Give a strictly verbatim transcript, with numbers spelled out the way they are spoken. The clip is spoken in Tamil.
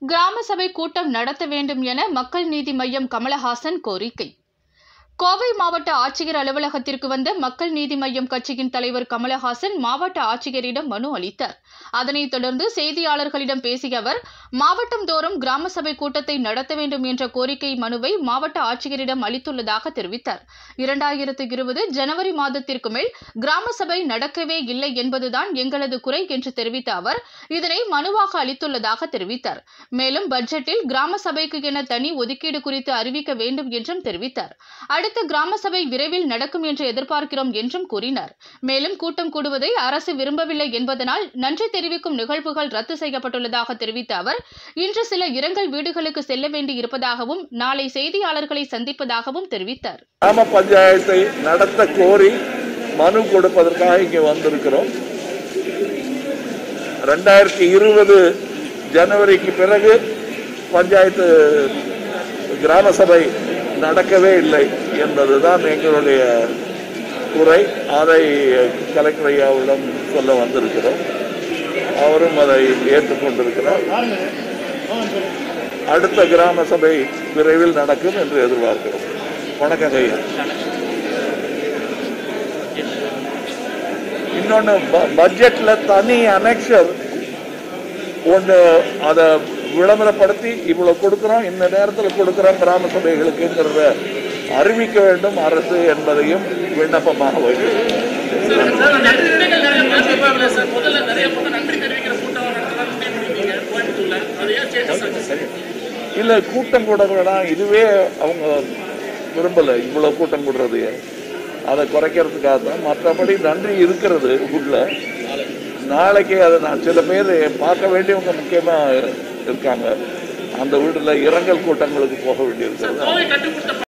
கிராம சபை கூட்டம் நடத்த வேண்டும் என மக்கள் நீதி மய்யம் கமலஹாசன் கோரிக்கை. கோவை மாவட்ட ஆட்சியர் அலுவலகத்திற்கு வந்த மக்கள் நீதி மய்யம் கட்சியின் தலைவர் கமலஹாசன் மாவட்ட ஆட்சியரிடம் மனு அளித்தார். அதனைத் தொடர்ந்து செய்தியாளர்களிடம் பேசிய அவர், மாவட்டம் தோறும் கிராம சபை கூட்டத்தை நடத்த வேண்டும் என்ற கோரிக்கை மனுவை மாவட்ட ஆட்சியரிடம் அளித்துள்ளதாக தெரிவித்தார். இரண்டாயிரத்து இருபது ஜனவரி மாதத்திற்கு மேல் கிராம சபை நடக்கவே இல்லை என்பதுதான் எங்களது குறை என்று தெரிவித்த அவர், இதனை மனுவாக அளித்துள்ளதாக தெரிவித்தார். மேலும் பட்ஜெட்டில் கிராம சபைக்கு என தனி ஒதுக்கீடு குறித்து அறிவிக்க வேண்டும் என்றும் தெரிவித்தார். அடுத்த கிராம சபை விரைவில் நடக்கும் என்று எதிர்பார்க்கிறோம் என்றும் கூறினார். மேலும் கூட்டம் கூடுவதை அரசு விரும்பவில்லை என்பதனால் நன்றி தெரிவிக்கும் நிகழ்வுகள் ரத்து செய்யப்பட்டுள்ளதாக தெரிவித்த அவர், இன்று சில இரங்கல் வீடுகளுக்கு செல்ல வேண்டி இருப்பதாகவும் நாளை செய்தியாளர்களை சந்திப்பதாகவும் தெரிவித்தார். கிராம பஞ்சாயத்தை நடத்த கோரி மனு கொடுப்பதற்காக இங்கே வந்திருக்கிறோம். ரெண்டாயிரத்தி இருபது ஜனவரிக்கு பிறகு பஞ்சாயத்து கிராம சபை நடக்கவே இல்லை என்பதுதான் எங்களுடைய குறை. அதை கலெக்டர் ஐயாவிடம் சொல்ல வந்திருக்கிறோம். அவரும் அதை ஏற்றுக்கொண்டிருக்கிறார். அடுத்த கிராம சபை விரைவில் நடக்கும் என்று எதிர்பார்க்கிறோம். வணக்கம் ஐயா. இன்னொன்று, பட்ஜெட்ல தனி அனெக்ஷர் ஒன்று அதை விளம்பரப்படுத்தி இவ்வளவு கொடுக்கிறோம், இந்த நேரத்தில் கொடுக்கிறோம் கிராம சபைகளுக்குங்கிறத அறிவிக்க வேண்டும் அரசு என்பதையும் விண்ணப்பமாக வைக்கிறோம். இல்லை, கூட்டம் கூட வேணாம், இதுவே அவங்க விரும்பலை இவ்வளவு கூட்டம் கூடுறது. அதை குறைக்கிறதுக்காக தான். மற்றபடி நன்றி இருக்கிறது உள்ள. நாளைக்கு அதை நான் சில பேர் பார்க்க வேண்டியவங்க முக்கியமாக இருக்காங்க. அந்த வீட்டில் இரங்கல் கூட்டங்களுக்கு போக வேண்டியிருக்கிறது.